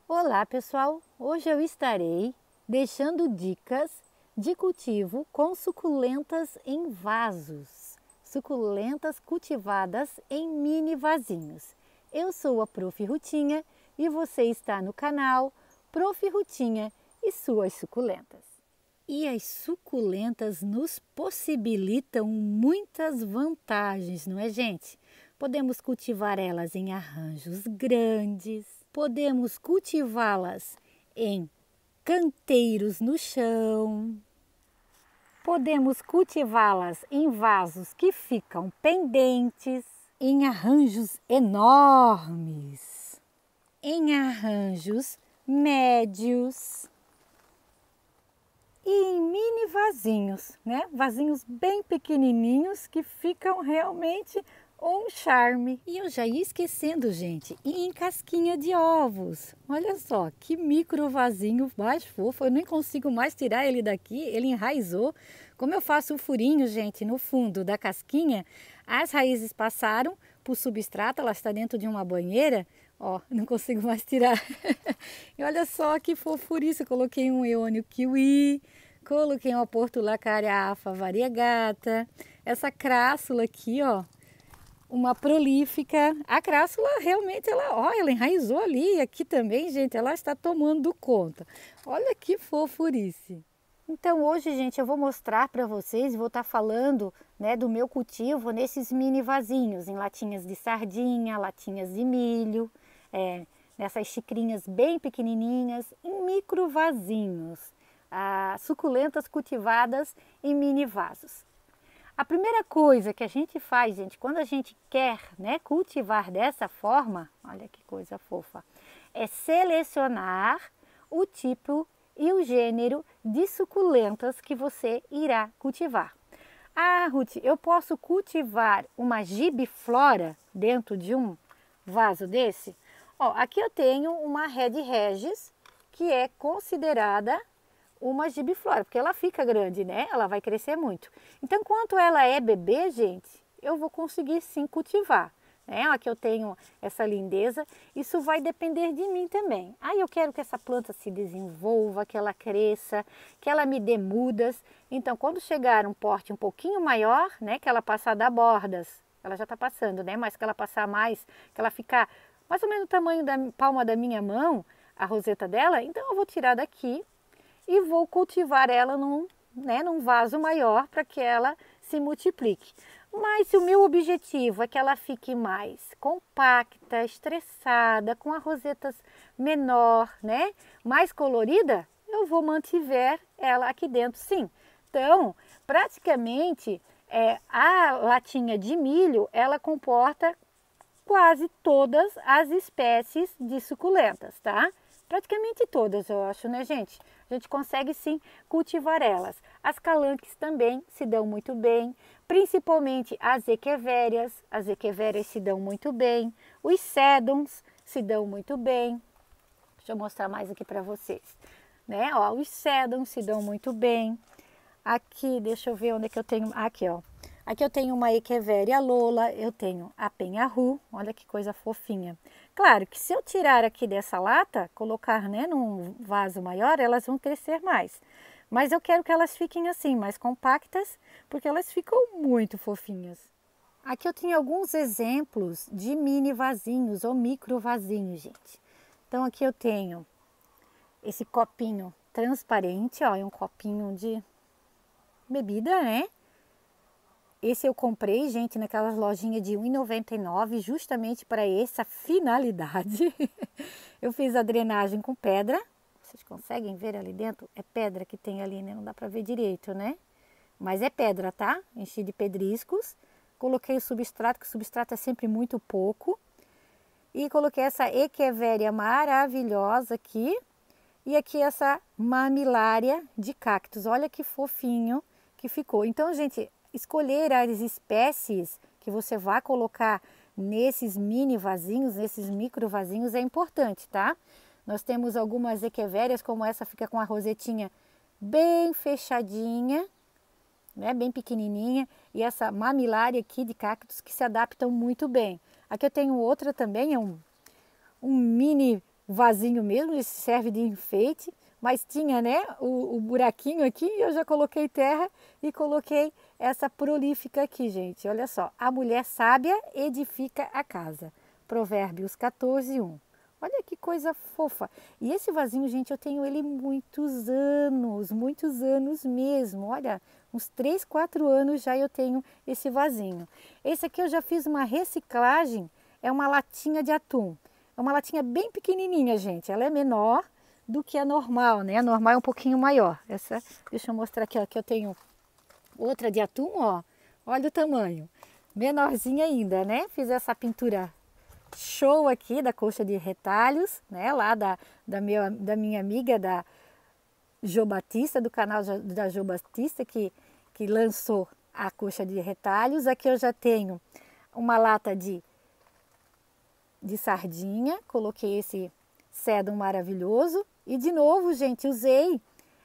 Olá pessoal, hoje eu estarei deixando dicas de cultivo com suculentas em vasos, suculentas cultivadas em mini vasinhos. Eu sou a Prof. Rutinha e você está no canal Prof. Rutinha e suas suculentas. E as suculentas nos possibilitam muitas vantagens, não é, gente? Podemos cultivar elas em arranjos grandes, podemos cultivá-las em canteiros no chão, podemos cultivá-las em vasos que ficam pendentes, em arranjos enormes, em arranjos médios e em mini vasinhos, né? Vasinhos bem pequenininhos que ficam realmente um charme. E eu já ia esquecendo, gente, e em casquinha de ovos. Olha só, que micro vasinho mais fofo. Eu nem consigo mais tirar ele daqui, ele enraizou. Como eu faço o furinho, gente, no fundo da casquinha, as raízes passaram para o substrato, ela está dentro de uma banheira. Ó, não consigo mais tirar. E olha só que fofurice, eu coloquei um eônio kiwi, coloquei uma portulacaria variegata, essa crássula aqui, ó, uma prolífica. A crássula realmente, ela enraizou ali, aqui também, gente, ela está tomando conta. Olha que fofurice. Então hoje, gente, eu vou mostrar para vocês, vou estar falando, né, do meu cultivo nesses mini vasinhos, em latinhas de sardinha, latinhas de milho, nessas xicrinhas bem pequenininhas, em micro vasinhos, suculentas cultivadas em mini vasos. A primeira coisa que a gente faz, gente, quando a gente quer, né, cultivar dessa forma, olha que coisa fofa, é selecionar o tipo e o gênero de suculentas que você irá cultivar. Ah, Ruth, eu posso cultivar uma gibiflora dentro de um vaso desse? Ó, aqui eu tenho uma Red Regis, que é considerada uma gibiflora, porque ela fica grande, né? Ela vai crescer muito. Então, enquanto ela é bebê, gente, eu vou conseguir sim cultivar. Né? Aqui eu tenho essa lindeza, isso vai depender de mim também. Aí eu quero que essa planta se desenvolva, que ela cresça, que ela me dê mudas. Então, quando chegar um porte um pouquinho maior, né, que ela passar da bordas, ela já está passando, né? Mas que ela passar mais, que ela ficar mais ou menos o tamanho da palma da minha mão, a roseta dela, então eu vou tirar daqui e vou cultivar ela num vaso maior para que ela se multiplique. Mas se o meu objetivo é que ela fique mais compacta, estressada, com as rosetas menor, né, mais colorida, eu vou mantiver ela aqui dentro, sim. Então, praticamente, a latinha de milho, ela comporta quase todas as espécies de suculentas, tá? Praticamente todas, eu acho, né, gente? A gente consegue sim cultivar elas. As calanques também se dão muito bem, principalmente as equevérias. As equevérias se dão muito bem. Os sédums se dão muito bem. Deixa eu mostrar mais aqui para vocês. Né? Ó, os sédums se dão muito bem. Aqui, deixa eu ver onde é que eu tenho. Aqui, ó. Aqui eu tenho uma Echeveria Lola, eu tenho a Penha-Ru, olha que coisa fofinha. Claro que se eu tirar aqui dessa lata, colocar, né, num vaso maior, elas vão crescer mais. Mas eu quero que elas fiquem assim, mais compactas, porque elas ficam muito fofinhas. Aqui eu tenho alguns exemplos de mini vasinhos ou micro vasinhos, gente. Então aqui eu tenho esse copinho transparente, ó, é um copinho de bebida, né? Esse eu comprei, gente, naquelas lojinhas de R$ 1,99, justamente para essa finalidade. Eu fiz a drenagem com pedra. Vocês conseguem ver ali dentro? É pedra que tem ali, né? Não dá para ver direito, né? Mas é pedra, tá? Enchi de pedriscos. Coloquei o substrato, que o substrato é sempre muito pouco. E coloquei essa Echeveria maravilhosa aqui. E aqui essa Mamilária de cactos. Olha que fofinho que ficou. Então, gente, escolher as espécies que você vai colocar nesses mini vasinhos, nesses micro vasinhos é importante, tá? Nós temos algumas equevérias, como essa fica com a rosetinha bem fechadinha, né? Bem pequenininha, e essa Mamilária aqui de cactos que se adaptam muito bem. Aqui eu tenho outra também, é um mini vasinho mesmo, esse serve de enfeite, mas tinha, né, o buraquinho aqui, e eu já coloquei terra e coloquei essa prolífica aqui, gente. Olha só, a mulher sábia edifica a casa. Provérbios 14:1. Olha que coisa fofa. E esse vasinho, gente, eu tenho ele muitos anos mesmo. Olha, uns 3, 4 anos já eu tenho esse vasinho. Esse aqui eu já fiz uma reciclagem, é uma latinha de atum. É uma latinha bem pequenininha, gente. Ela é menor do que a normal, né? A normal é um pouquinho maior. Essa, deixa eu mostrar aqui, ó, que eu tenho outra de atum, ó. Olha o tamanho. Menorzinha ainda, né? Fiz essa pintura show aqui da coxa de retalhos, né? Lá da minha amiga, da Jo Batista, do canal da Jo Batista, que lançou a coxa de retalhos. Aqui eu já tenho uma lata de sardinha, coloquei esse cedro maravilhoso. E de novo, gente, usei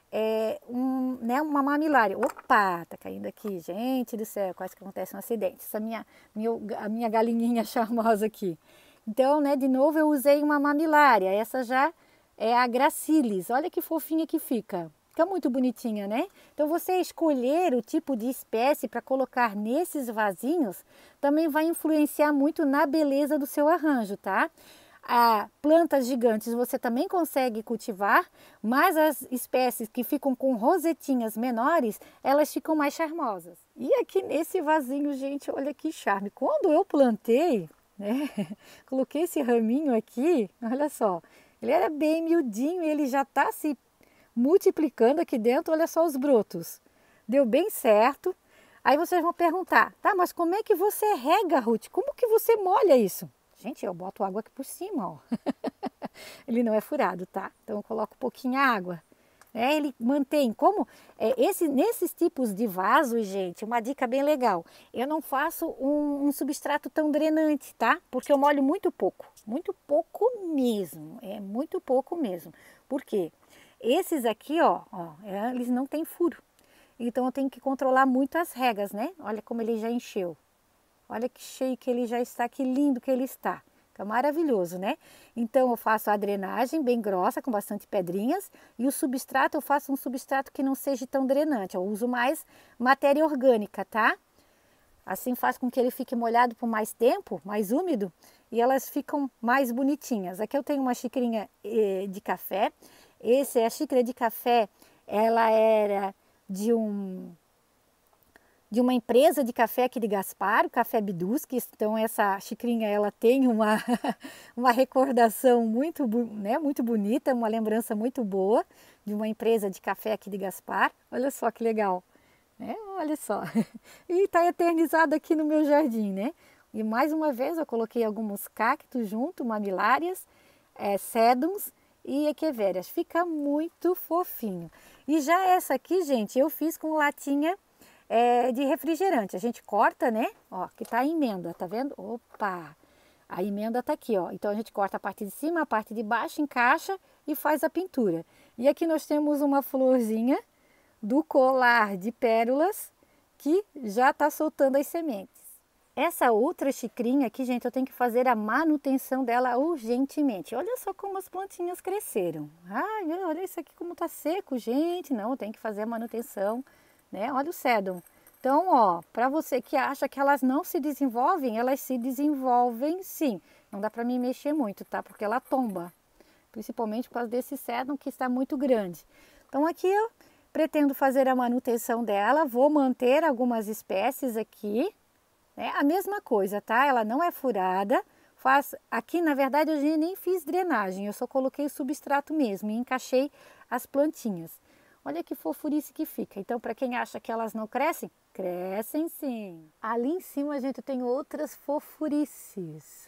uma mamilária. Opa, tá caindo aqui, gente do céu, quase que acontece um acidente. Essa a minha galinhinha charmosa aqui. Então, né, de novo eu usei uma mamilária. Essa já é a Gracilis. Olha que fofinha que fica. Fica muito bonitinha, né? Então, você escolher o tipo de espécie para colocar nesses vasinhos também vai influenciar muito na beleza do seu arranjo, tá? Plantas gigantes você também consegue cultivar, mas as espécies que ficam com rosetinhas menores, elas ficam mais charmosas. E aqui nesse vasinho, gente, olha que charme. Quando eu plantei, né, coloquei esse raminho aqui, olha só, ele era bem miudinho e ele já está se multiplicando aqui dentro, olha só os brotos. Deu bem certo. Aí vocês vão perguntar, tá, mas como é que você rega, Ruth? Como que você molha isso? Gente, eu boto água aqui por cima, ó. Ele não é furado, tá? Então eu coloco um pouquinho de água. Ele mantém, nesses tipos de vasos, gente, uma dica bem legal. Eu não faço um substrato tão drenante, tá? Porque eu molho muito pouco mesmo, muito pouco mesmo. Por quê? Esses aqui, ó, eles não têm furo. Então eu tenho que controlar muito as regas, né? Olha como ele já encheu. Olha que cheio que ele já está, que lindo que ele está. Fica maravilhoso, né? Então eu faço a drenagem bem grossa, com bastante pedrinhas. E o substrato, eu faço um substrato que não seja tão drenante. Eu uso mais matéria orgânica, tá? Assim faz com que ele fique molhado por mais tempo, mais úmido. E elas ficam mais bonitinhas. Aqui eu tenho uma xicrinha de café. A xícara de café, ela era de uma empresa de café aqui de Gaspar, o Café Biduschi. Então essa xicrinha ela tem uma recordação muito bonita, uma lembrança muito boa de uma empresa de café aqui de Gaspar. Olha só que legal, né? Olha só. E está eternizado aqui no meu jardim, né? E mais uma vez eu coloquei alguns cactos junto, mamilárias, sédums e equevérias. Fica muito fofinho. E já essa aqui, gente, eu fiz com latinha de refrigerante. A gente corta, né? Ó, que tá a emenda, tá vendo? Opa! A emenda tá aqui, ó. Então a gente corta a parte de cima, a parte de baixo, encaixa e faz a pintura. E aqui nós temos uma florzinha do colar de pérolas que já tá soltando as sementes. Essa outra xicrinha aqui, gente, eu tenho que fazer a manutenção dela urgentemente. Olha só como as plantinhas cresceram. Ai, olha isso aqui como tá seco, gente. Não, tem que fazer a manutenção, né? Olha o sedum. Então, ó, para você que acha que elas não se desenvolvem, elas se desenvolvem sim. Não dá para mim mexer muito, tá? Porque ela tomba. Principalmente por causa desse sedum que está muito grande. Então, aqui eu pretendo fazer a manutenção dela. Vou manter algumas espécies aqui. A mesma coisa, tá? Ela não é furada. Aqui, na verdade, eu nem fiz drenagem. Eu só coloquei o substrato mesmo e encaixei as plantinhas. Olha que fofurice que fica. Então, para quem acha que elas não crescem, crescem sim. Ali em cima, gente, eu tenho outras fofurices.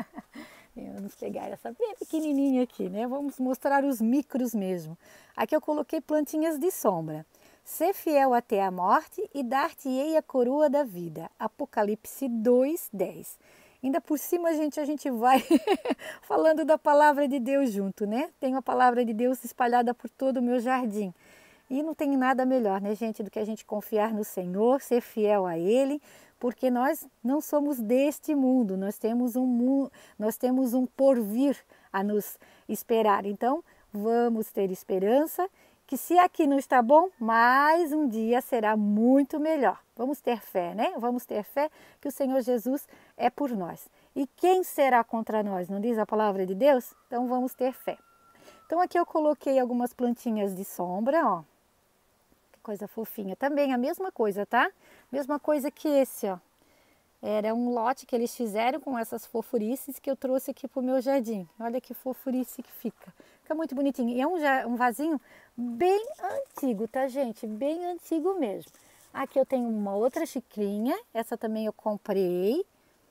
Vamos pegar essa bem pequenininha aqui, né? Vamos mostrar os micros mesmo. Aqui eu coloquei plantinhas de sombra. Ser fiel até a morte e dar-te-ei a coroa da vida. Apocalipse 2:10. Ainda por cima, a gente vai falando da palavra de Deus junto, né? Tem a palavra de Deus espalhada por todo o meu jardim. E não tem nada melhor, né, gente, do que a gente confiar no Senhor, ser fiel a Ele, porque nós não somos deste mundo, nós temos um porvir a nos esperar. Então, vamos ter esperança que se aqui não está bom, mais um dia será muito melhor. Vamos ter fé, né? Vamos ter fé que o Senhor Jesus é por nós. E quem será contra nós? Não diz a palavra de Deus? Então vamos ter fé. Então aqui eu coloquei algumas plantinhas de sombra, ó. Que coisa fofinha. Também a mesma coisa, tá? Mesma coisa que esse, ó. Era um lote que eles fizeram com essas fofurices que eu trouxe aqui pro meu jardim. Olha que fofurice que fica. Fica muito bonitinho. E é um vasinho bem antigo, tá, gente? Bem antigo mesmo. Aqui eu tenho uma outra xicrinha. Essa também eu comprei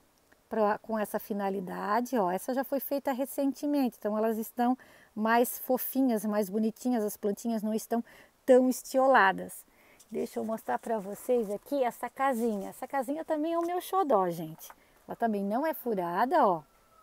com essa finalidade. Ó, essa já foi feita recentemente. Então elas estão mais fofinhas, mais bonitinhas. As plantinhas não estão tão estioladas. Deixa eu mostrar para vocês aqui essa casinha. Essa casinha também é o meu xodó, gente. Ela também não é furada, ó.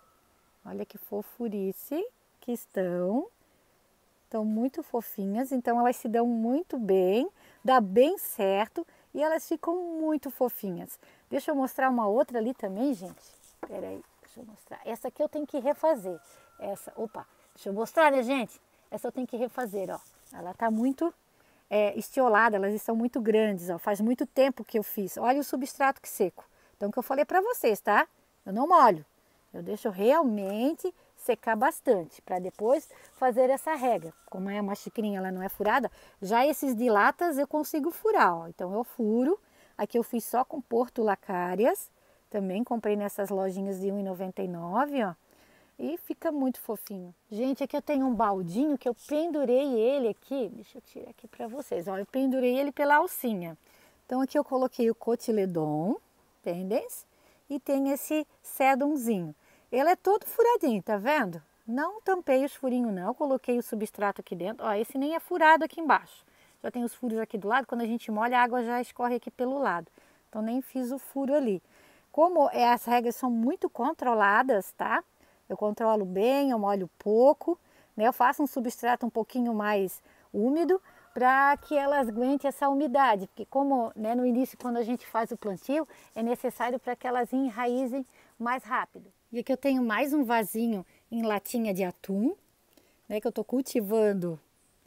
Olha que fofurice que estão. Estão muito fofinhas, então elas se dão muito bem, dá bem certo e elas ficam muito fofinhas. Deixa eu mostrar uma outra ali também, gente. Espera aí, deixa eu mostrar. Essa aqui eu tenho que refazer. Deixa eu mostrar, né, gente? Essa eu tenho que refazer, ó. Ela tá muito estiolada, elas estão muito grandes, ó. Faz muito tempo que eu fiz. Olha o substrato que seco. Então, o que eu falei para vocês, tá? Eu não molho. Eu deixo realmente secar bastante para depois fazer essa rega. Como é uma xicrinha, ela não é furada. Já esses de latas eu consigo furar, ó. Então, eu furo. Aqui eu fiz só com portulacárias. Também comprei nessas lojinhas de R$ 1,99, ó. E fica muito fofinho. Gente, aqui eu tenho um baldinho que eu pendurei ele aqui. Deixa eu tirar aqui para vocês. Ó, eu pendurei ele pela alcinha. Então aqui eu coloquei o cotiledon, entendem? E tem esse sedumzinho. Ele é todo furadinho, tá vendo? Não tampei os furinhos não, coloquei o substrato aqui dentro. Ó, esse nem é furado aqui embaixo. Já tem os furos aqui do lado, quando a gente molha a água já escorre aqui pelo lado. Então nem fiz o furo ali. Como as regras são muito controladas, tá? Eu controlo bem, eu molho pouco, né? Eu faço um substrato um pouquinho mais úmido para que elas aguentem essa umidade, porque como né, no início quando a gente faz o plantio, é necessário para que elas enraizem mais rápido. E aqui eu tenho mais um vasinho em latinha de atum, né? Que eu estou cultivando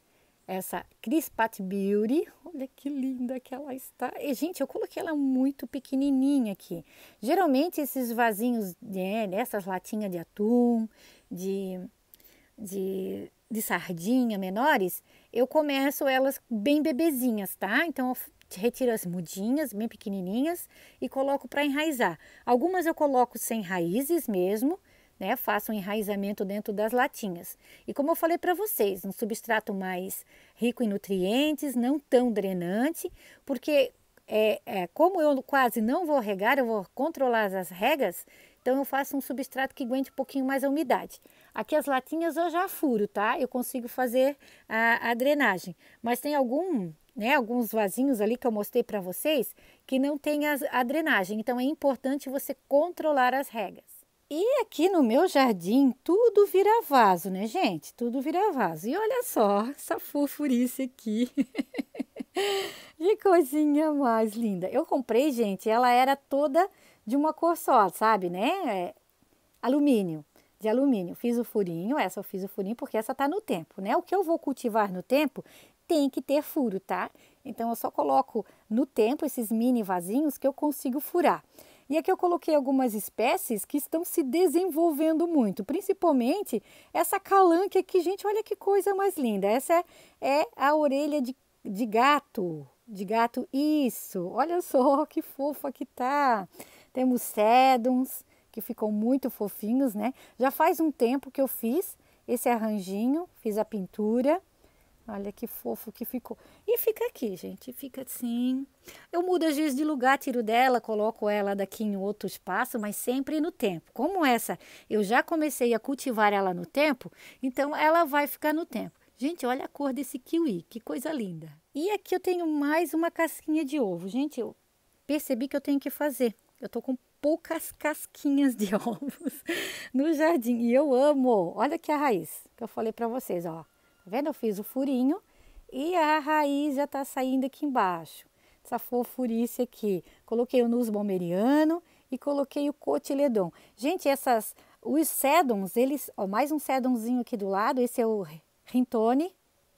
essa Crispat Beauty. Olha que linda que ela está. E, gente, eu coloquei ela muito pequenininha aqui. Geralmente esses vasinhos, nessas latinhas de atum, de sardinha menores, eu começo elas bem bebezinhas, tá? Então eu retiro as mudinhas bem pequenininhas e coloco para enraizar. Algumas eu coloco sem raízes mesmo, né? Faço um enraizamento dentro das latinhas. E como eu falei para vocês, um substrato mais rico em nutrientes, não tão drenante, porque como eu quase não vou regar, eu vou controlar as regas, então eu faço um substrato que aguente um pouquinho mais a umidade. Aqui as latinhas eu já furo, tá? Eu consigo fazer a drenagem, mas tem alguns vasinhos ali que eu mostrei para vocês que não tem a drenagem, então é importante você controlar as regas. E aqui no meu jardim tudo vira vaso, né, gente? Tudo vira vaso. E olha só essa fofurice aqui. Que coisinha mais linda. Eu comprei, gente, ela era toda de uma cor só, sabe, né? Alumínio, de alumínio. Fiz o furinho, essa eu fiz o furinho porque essa tá no tempo, né? O que eu vou cultivar no tempo tem que ter furo, tá? Então eu só coloco no tempo esses mini vasinhos que eu consigo furar. E aqui eu coloquei algumas espécies que estão se desenvolvendo muito, principalmente essa calanque aqui, gente, olha que coisa mais linda. Essa é a orelha de gato, isso, olha só que fofa que tá. Temos sedums, que ficam muito fofinhos, né? Já faz um tempo que eu fiz esse arranjinho, fiz a pintura. Olha que fofo que ficou. E fica aqui, gente, fica assim. Eu mudo às vezes de lugar, tiro dela, coloco ela daqui em outro espaço, mas sempre no tempo. Como essa eu já comecei a cultivar ela no tempo, então ela vai ficar no tempo. Gente, olha a cor desse kiwi, que coisa linda. E aqui eu tenho mais uma casquinha de ovo. Gente, eu percebi que eu tenho que fazer. Eu tô com poucas casquinhas de ovos no jardim e eu amo. Olha aqui a raiz que eu falei para vocês, ó. Tá vendo? Eu fiz o furinho e a raiz já tá saindo aqui embaixo. Essa fofurice aqui. Coloquei o nus bomeriano e coloquei o cotiledon. Gente, essas Os sédums, eles, ó, mais um sédumzinho aqui do lado, esse é o Rintone,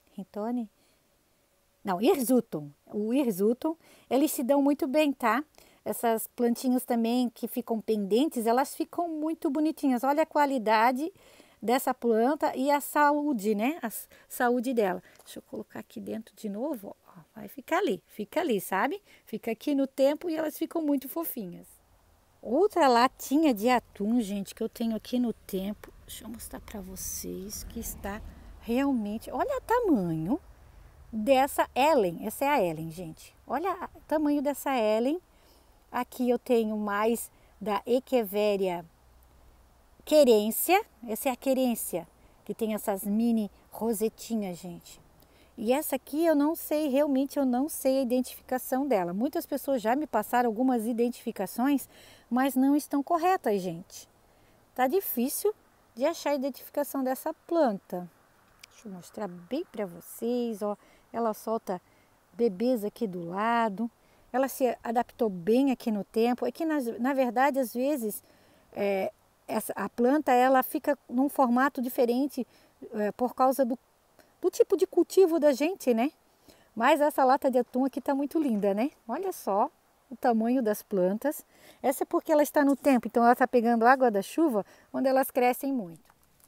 não, Hirsutum, o Hirsutum, eles se dão muito bem, tá? Essas plantinhas também que ficam pendentes, elas ficam muito bonitinhas. Olha a qualidade dessa planta e a saúde, né? A saúde dela. Deixa eu colocar aqui dentro de novo, ó. Vai ficar ali, sabe? Fica aqui no tempo e elas ficam muito fofinhas. Outra latinha de atum, gente, que eu tenho aqui no tempo. Deixa eu mostrar para vocês que está realmente... Olha o tamanho dessa Ellen. Essa é a Ellen, gente. Olha o tamanho dessa Ellen. Aqui eu tenho mais da Echeveria querência. Essa é a querência, que tem essas mini rosetinhas, gente. E essa aqui eu não sei, realmente eu não sei a identificação dela. Muitas pessoas já me passaram algumas identificações, mas não estão corretas, gente. Tá difícil de achar a identificação dessa planta. Deixa eu mostrar bem para vocês, ó. Ela solta bebês aqui do lado. Ela se adaptou bem aqui no tempo. É que na verdade, às vezes, a planta ela fica num formato diferente por causa do tipo de cultivo da gente, né? Mas essa lata de atum aqui tá muito linda, né? Olha só o tamanho das plantas. Essa é porque ela está no tempo, então ela está pegando água da chuva, onde elas crescem muito.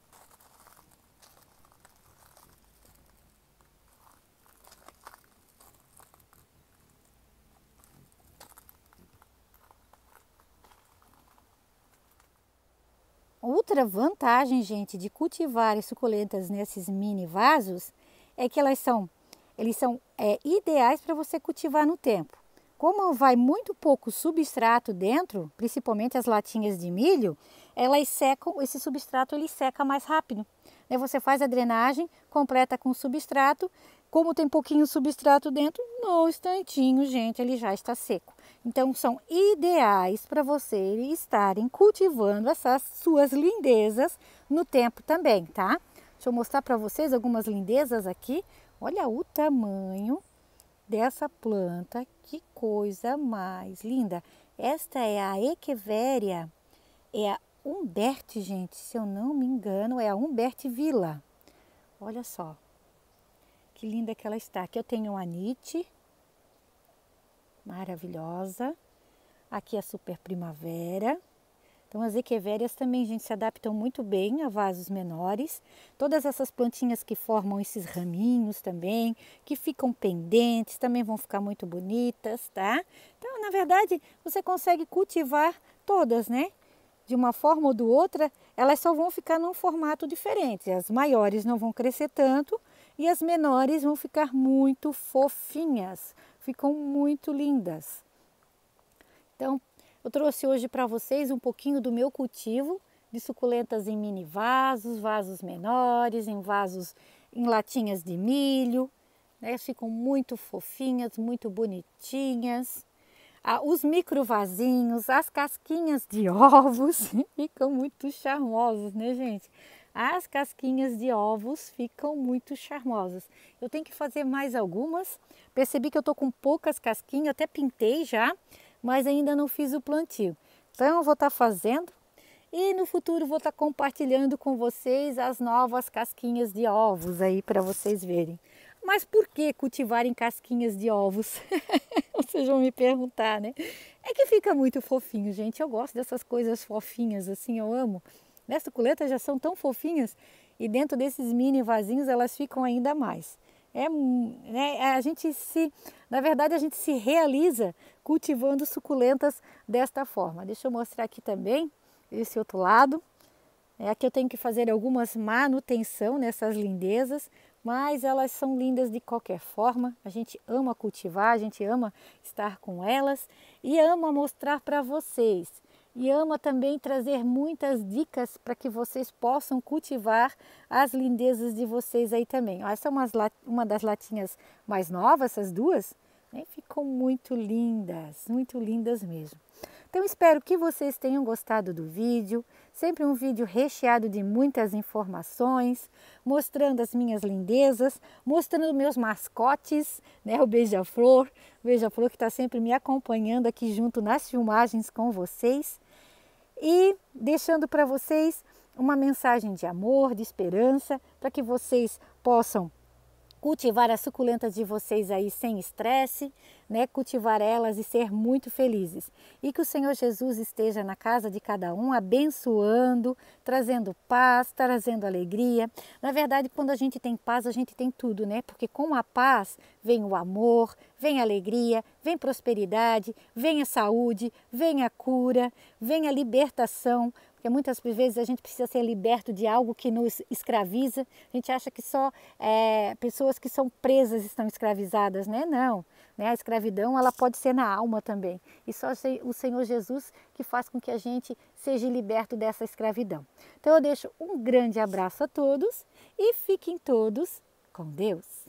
Outra vantagem, gente, de cultivar as suculentas nesses mini vasos é que eles são ideais para você cultivar no tempo. Como vai muito pouco substrato dentro, principalmente as latinhas de milho, elas secam, esse substrato ele seca mais rápido. Você faz a drenagem, completa com substrato. Como tem pouquinho substrato dentro, no instantinho, gente, ele já está seco. Então, são ideais para vocês estarem cultivando essas suas lindezas no tempo também, tá? Deixa eu mostrar para vocês algumas lindezas aqui. Olha o tamanho dessa planta, que coisa mais linda. Esta é a Echeveria, é a Humbert, gente, se eu não me engano, é a Humbert Villa. Olha só. Que linda que ela está. Aqui eu tenho a Nietzsche, maravilhosa. Aqui a Super Primavera. Então as Echeverias também, gente, se adaptam muito bem a vasos menores. Todas essas plantinhas que formam esses raminhos também, que ficam pendentes, também vão ficar muito bonitas, tá? Então, na verdade, você consegue cultivar todas, né? De uma forma ou de outra, elas só vão ficar num formato diferente. As maiores não vão crescer tanto, e as menores vão ficar muito fofinhas, ficam muito lindas. Então, eu trouxe hoje para vocês um pouquinho do meu cultivo de suculentas em mini vasos, vasos menores, em latinhas de milho, né? Ficam muito fofinhas, muito bonitinhas. Os micro vasinhos, as casquinhas de ovos ficam muito charmosos, né, gente? As casquinhas de ovos ficam muito charmosas. Eu tenho que fazer mais algumas. Percebi que eu tô com poucas casquinhas, até pintei já, mas ainda não fiz o plantio. Então eu vou estar fazendo e no futuro vou estar compartilhando com vocês as novas casquinhas de ovos aí para vocês verem. Mas por que cultivar em casquinhas de ovos? Vocês vão me perguntar, né? É que fica muito fofinho, gente. Eu gosto dessas coisas fofinhas assim, eu amo. As suculentas já são tão fofinhas e dentro desses mini vasinhos elas ficam ainda mais. Na verdade, a gente se realiza cultivando suculentas desta forma. Deixa eu mostrar aqui também esse outro lado. Aqui eu tenho que fazer algumas manutenção nessas lindezas, mas elas são lindas de qualquer forma. A gente ama cultivar, a gente ama estar com elas e ama mostrar para vocês. E ama também trazer muitas dicas para que vocês possam cultivar as lindezas de vocês aí também. Essa é uma das latinhas mais novas, essas duas, né? Ficam muito lindas mesmo. Então espero que vocês tenham gostado do vídeo, sempre um vídeo recheado de muitas informações, mostrando as minhas lindezas, mostrando meus mascotes, né? O beija-flor que está sempre me acompanhando aqui junto nas filmagens com vocês. E deixando para vocês uma mensagem de amor, de esperança, para que vocês possam cultivar as suculentas de vocês aí sem estresse, né? Cultivar elas e ser muito felizes. E que o Senhor Jesus esteja na casa de cada um, abençoando, trazendo paz, trazendo alegria. Na verdade, quando a gente tem paz, a gente tem tudo, né? Porque com a paz vem o amor, vem a alegria, vem prosperidade, vem a saúde, vem a cura, vem a libertação. Porque muitas vezes a gente precisa ser liberto de algo que nos escraviza. A gente acha que só pessoas que são presas estão escravizadas, né? Não, né? A escravidão ela pode ser na alma também. E só o Senhor Jesus que faz com que a gente seja liberto dessa escravidão. Então eu deixo um grande abraço a todos e fiquem todos com Deus.